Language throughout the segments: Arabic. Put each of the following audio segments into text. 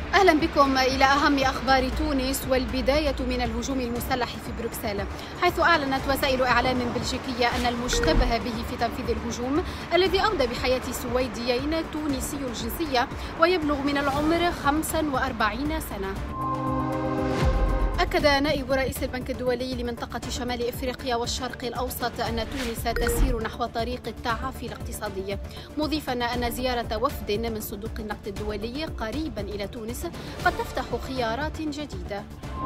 أهلا بكم إلى أهم أخبار تونس، والبداية من الهجوم المسلح في بروكسل، حيث أعلنت وسائل إعلام بلجيكية أن المشتبه به في تنفيذ الهجوم الذي أودى بحياة سويديين تونسي الجنسية ويبلغ من العمر 45 سنة. أكد نائب رئيس البنك الدولي لمنطقة شمال إفريقيا والشرق الأوسط أن تونس تسير نحو طريق التعافي الاقتصادي، مضيفا أن زيارة وفد من صندوق النقد الدولي قريبا إلى تونس قد تفتح خيارات جديدة.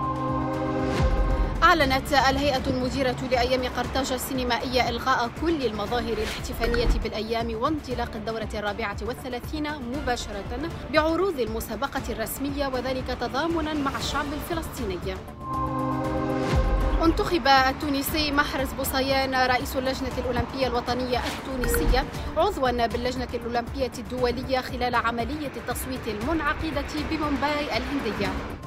أعلنت الهيئة المديرة لأيام قرطاج السينمائية إلغاء كل المظاهر الاحتفالية بالأيام وانطلاق الدورة 34 مباشرة بعروض المسابقة الرسمية، وذلك تضامنا مع الشعب الفلسطيني. انتخب التونسي محرز بوصيان رئيس اللجنة الأولمبية الوطنية التونسية عضوا باللجنة الأولمبية الدولية خلال عملية التصويت المنعقدة بمومباي الهندية.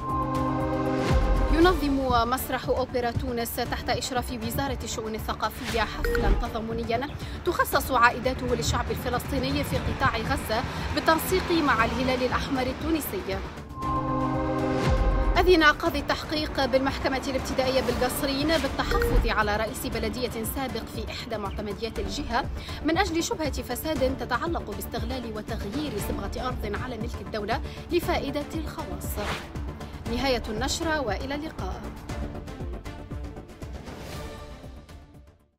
ينظم مسرح أوبرا تونس تحت إشراف وزارة الشؤون الثقافية حفلا تضامنيا تخصص عائداته للشعب الفلسطيني في قطاع غزة بالتنسيق مع الهلال الأحمر التونسي. أذن قاضي التحقيق بالمحكمة الابتدائية بالقصرين بالتحفظ على رئيس بلدية سابق في إحدى معتمديات الجهة من أجل شبهة فساد تتعلق باستغلال وتغيير صبغة أرض على ملك الدولة لفائدة الخواص. نهاية النشرة، وإلى اللقاء.